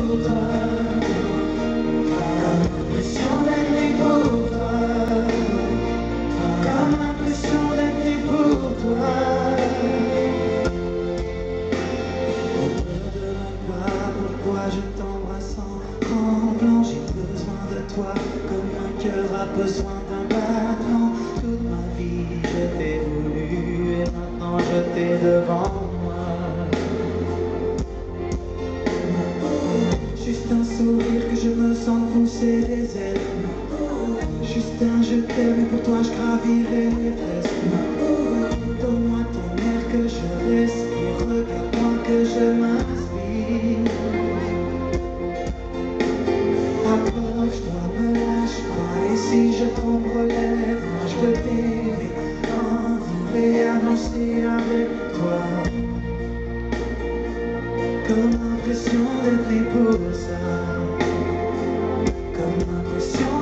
toi. Comme l'impression d'être né pour toi. Comme l'impression d'être né pour toi. Pourquoi je t'embrasse en tremblant? J'ai besoin de toi comme un cœur a besoin d'un battement. Toute ma vie je t'ai voulu et maintenant je t'ai devant moi. Juste un sourire que je me sens pousser des ailes. Juste un je t'aime et pour toi je gravirai l'Everest. Donne-moi ton air que je respire, regarde-moi que je m'inspire. Approche-toi, me lâche pas, et si je tombe relève, moi je peux t'aimer, envie et avancer avec toi. Comme l'impression d'être né pour ça. Comme l'impression